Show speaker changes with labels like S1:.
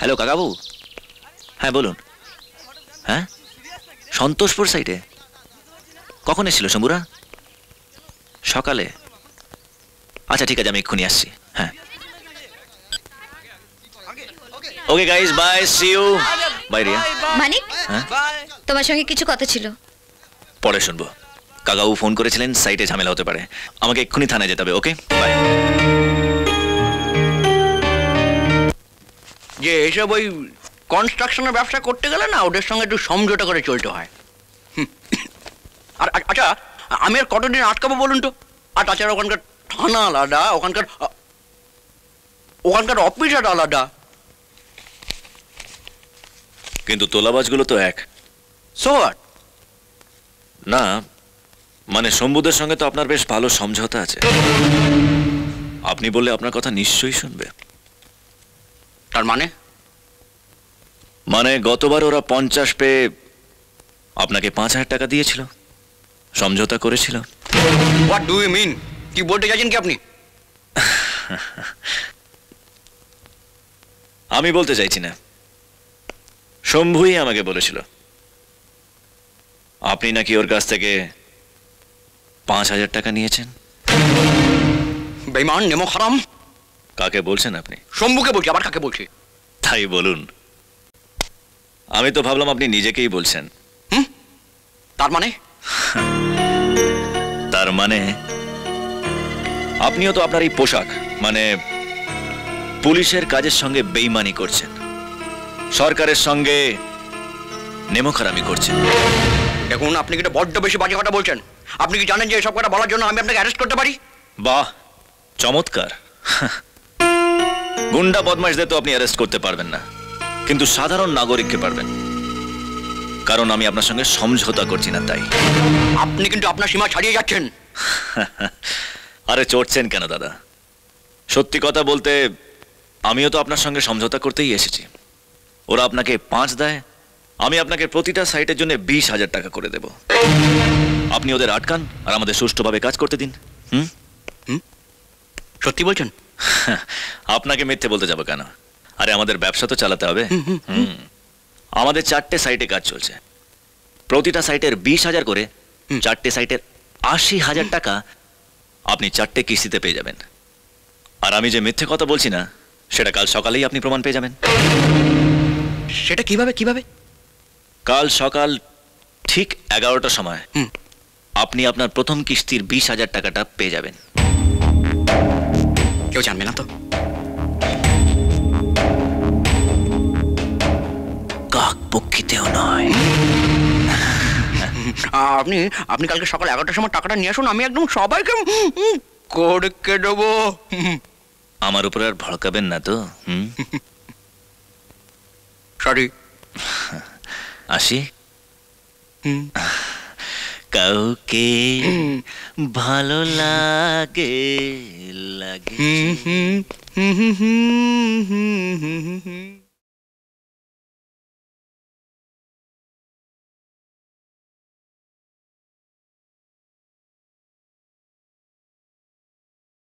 S1: Hello কাকাবু। হ্যাঁ বলুন। হ্যাঁ সন্তোষপুর সাইডে কখন এসেছিল শম্ভুরা? সকালে? আচ্ছা ঠিক আছে, আমি এক্ষুনি আসছি। হ্যাঁ okay guys, bye, see you. Bye Riya.
S2: Manik, তোমার সঙ্গে কিছু কথা ছিল।
S1: পরে শুনবো। কাকাবু ফোন করেছিলেন, সাইটে ঝামেলা হতে পারে, আমাকে এক্ষুনি থানায় যেতে হবে। Okay bye.
S3: যে এসব ওই কনস্ট্রাকশনের ব্যবসা করতে গেলে না, ওদের সঙ্গে একটু সমঝোতা করে চলতে হয়। আর আচ্ছা, আমি আর কতদিন আটকাবো বলুন তো? আর তাছাড়া ওখানকার থানা আলাদা, ওখানকার অফিসার আলাদা।
S1: কিন্তু তোলাবাজগুলো তো এক।
S3: So what?
S1: না মানে শম্ভুদের সঙ্গে তো আপনার বেশ ভালো সমঝোতা আছে। আপনি বললে আপনার কথা নিশ্চয়ই শুনবে।
S3: তার মানে?
S1: মানে গতবার ওরা 50 পেয়ে আপনাকে 5000 টাকা দিয়েছিল, সমঝোতা করেছিল।
S3: What do you mean? কি বলতে চাইছেন কি আপনি?
S1: আমি বলতে চাইছি না, শম্ভুই আমাকে বলেছিল আপনি নাকি ওর কাছ থেকে 5000 টাকা নিয়েছেন।
S3: বেঈমান, নেমো হারাম।
S1: কাকে বলছেন আপনি?
S3: শম্ভুকে বলছি, আবার কাকে বলছি?
S1: তাই বলুন। আমি তো ভাবলাম আপনি নিজেকেই বলছেন।
S3: তার মানে?
S1: তার মানে আপনিও তো আপনার এই পোশাক মানে পুলিশের কাজের সঙ্গে বেইমানি করছেন, সরকারের সঙ্গে নেমোখারামি করছেন।
S3: দেখুন, আপনি কি বড্ড বেশি বাজে কথা বলছেন। আপনি কি জানেন যে এসব কথা বলার জন্য আমি আপনাকে অ্যারেস্ট করতে পারি?
S1: বাহ, চমৎকার। গুন্ডা বদমাশদের তো আপনি অ্যারেস্ট করতে পারবেন না, কিন্তু সাধারণ নাগরিককে পারবেন, কারণ আমি আপনার সঙ্গে সমঝোতা করছি না তাই।
S3: আপনি কিন্তু আপনার সীমা ছাড়িয়ে যাচ্ছেন।
S1: আরে চড়ছেন কেন দাদা? সত্যি কথা বলতে আমিও তো আপনার সঙ্গে সমঝোতা করতেই এসেছি। ওরা আপনাকে 5 দেয়, আমি আপনাকে প্রতিটা সাইটের জন্য 20,000 টাকা করে দেব। আপনি ওদের আটকান আর আমাদের সুষ্ঠুভাবে কাজ করতে দিন।
S3: সত্যি বলছেন?
S1: আপনাকে মিথ্যে বলতে যাব কেন? আরে আমাদের ব্যবসা তো চালাতে হবে। আমাদের 4টে সাইটে কাজ চলছে, প্রতিটা সাইটের 20,000 করে, 4টে সাইটের 80,000 টাকা আপনি 4টে কিস্তিতে পেয়ে যাবেন। আর আমি যে মিথ্যে কথা বলছি না সেটা কাল সকালেই আপনি প্রমাণ পেয়ে যাবেন।
S3: সেটা কিভাবে?
S1: কাল সকাল ঠিক 11টার সময় আপনি আপনার প্রথম কিস্তির 20,000 টাকাটা পেয়ে যাবেন।
S3: কেউ জানবে না তো?
S1: কাকপক্ষীতেও নয়।
S3: আপনি কালকে সকাল 11টার সময় টাকাটা নিয়ে আসুন, আমি একদম সবাইকে করে দেবো।
S1: আমার উপর আর ভড়কাবেন না তো?
S3: সরি।
S1: আসি। কাউকে ভালো লাগে।